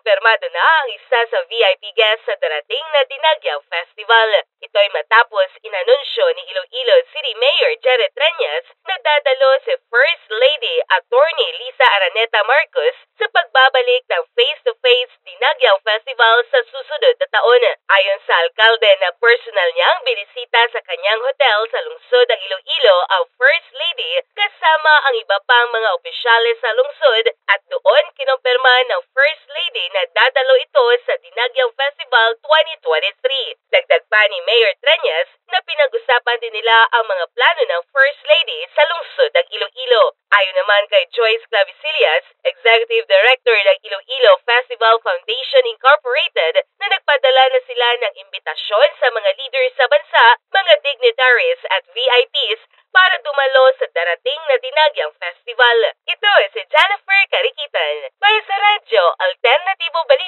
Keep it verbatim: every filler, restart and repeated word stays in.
Kumpirmado na ang isa sa V I P guest sa darating na Dinagyang Festival. Ito'y matapos inanunsyo ni Iloilo City Mayor Jennifer Carikitan na dadalo si First Lady Attorney Liza Marcos sa pagbabalik ng face-to-face Dinagyang Festival sa susunod na taon. Ayon sa alkalde na personal niyang binisita sa kanyang hotel sa lungsod ng Iloilo ang First Lady kasama ang iba pang mga opisyales sa lungsod at doon kinumpirma ng First Lady na dadalo ito sa Dinagyang Festival twenty twenty-three. Dagdag pa ni Mayor Treñas na pinag-usapan din nila ang mga plano ng First Lady sa lungsod ng Iloilo. Ayon naman kay Joyce Clavicillas, Executive Director ng Iloilo Festival Foundation Incorporated, na nagpadala na sila ng imbitasyon sa mga leaders sa bansa, mga dignitaries at V I Ps para dumalo sa darating na Dinagyang Festival. Ito si Jennifer Carikitan para sa Radyo Alternatibo Balita.